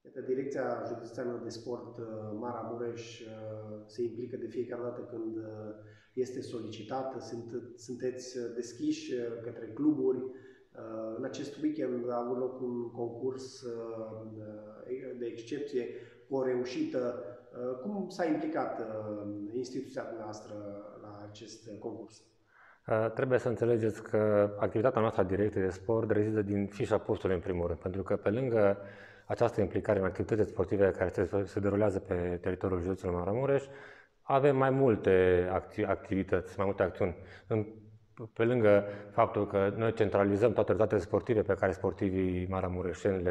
Direcția Județeană de Sport Maramureș se implică de fiecare dată când este solicitată. Sunteți deschiși către cluburi. În acest weekend a avut loc un concurs de excepție cu o reușită. Cum s-a implicat instituția noastră la acest concurs? Trebuie să înțelegeți că activitatea noastră a Direcției de Sport rezidă din fișa postului în primul rând, pentru că pe lângă această implicare în activități sportive care se derulează pe teritoriul județului Maramureș, avem mai multe activități, mai multe acțiuni. Pe lângă faptul că noi centralizăm toate rezultatele sportive pe care sportivii maramureșeni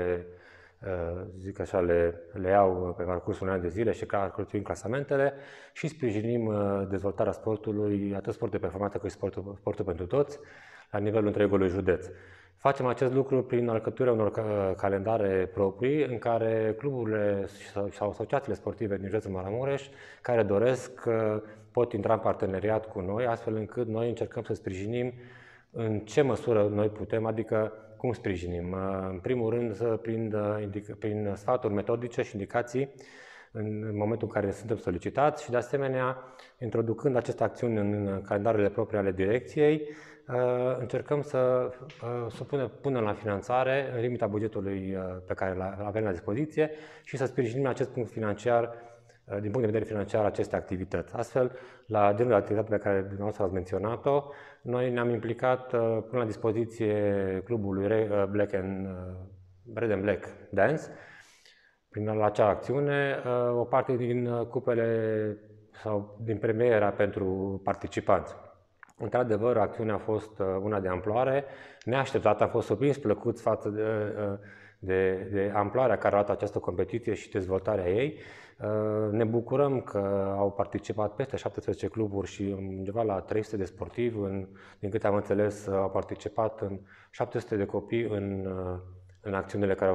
zic așa, le iau pe parcursul unui an de zile și construim clasamentele și sprijinim dezvoltarea sportului, atât sport de performanță cât și sportul pentru toți, la nivelul întregului județ. Facem acest lucru prin alcătuirea unor calendare proprii în care cluburile sau asociațiile sportive din județul Maramureș care doresc pot intra în parteneriat cu noi, astfel încât noi încercăm să sprijinim în ce măsură noi putem, adică cum sprijinim? În primul rând, prin sfaturi metodice și indicații în momentul în care suntem solicitați și, de asemenea, introducând aceste acțiuni în calendarele proprii ale direcției, încercăm să punem la finanțare în limita bugetului pe care îl avem la dispoziție și să sprijinim acest punct financiar, din punct de vedere financiar, aceste activități. Astfel, la genul de activitate pe care dumneavoastră ați menționat-o, noi ne-am implicat până la dispoziție clubului Red and Black Dance, prin acea acțiune, o parte din cupele sau din premiera pentru participanți. Într-adevăr, acțiunea a fost una de amploare, neașteptată, am fost surprins plăcut față de amploarea care a luat această competiție și dezvoltarea ei. Ne bucurăm că au participat peste 17 cluburi și undeva la 300 de sportivi. Din câte am înțeles, au participat în 700 de copii în acțiunile care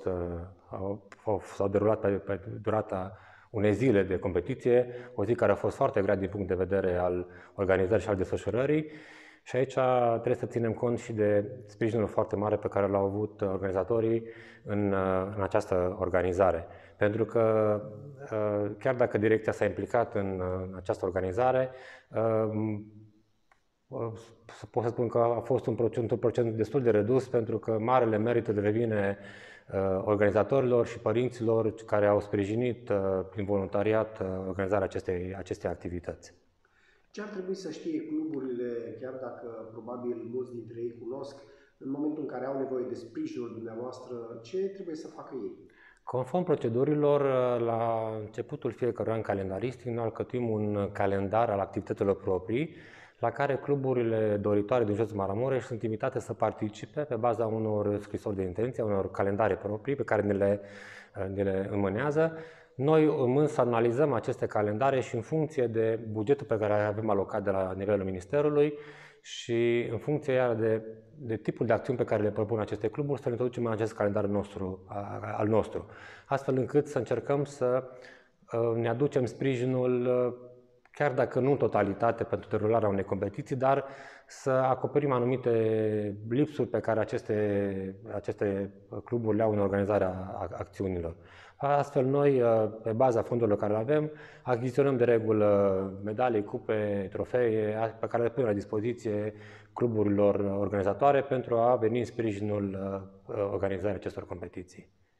s-au derulat pe durata unei zile de competiție, o zi care a fost foarte grea din punct de vedere al organizării și al desfășurării. Și aici trebuie să ținem cont și de sprijinul foarte mare pe care l-au avut organizatorii în această organizare. Pentru că chiar dacă direcția s-a implicat în această organizare, pot să spun că a fost un procent destul de redus, pentru că marele merit îl revine organizatorilor și părinților care au sprijinit prin voluntariat organizarea acestei activități. Ce ar trebui să știe cluburile, chiar dacă probabil mulți dintre ei cunosc, în momentul în care au nevoie de sprijinul dumneavoastră, ce trebuie să facă ei? Conform procedurilor, la începutul fiecărui an calendaristic, noi alcătuim un calendar al activităților proprii, la care cluburile doritoare din județul Maramureș sunt invitate să participe pe baza unor scrisori de intenție, unor calendare proprii pe care ne le înmânează. Noi însă analizăm aceste calendare și în funcție de bugetul pe care avem alocat de la nivelul Ministerului și în funcție iar de tipul de acțiuni pe care le propun aceste cluburi, să le introducem în acest calendar al nostru, astfel încât să încercăm să ne aducem sprijinul, chiar dacă nu în totalitate pentru derularea unei competiții, dar să acoperim anumite lipsuri pe care aceste cluburi le au în organizarea acțiunilor. Astfel, noi, pe baza fondurilor care le avem, achiziționăm de regulă medalii, cupe, trofee pe care le punem la dispoziție cluburilor organizatoare pentru a veni în sprijinul organizării acestor competiții.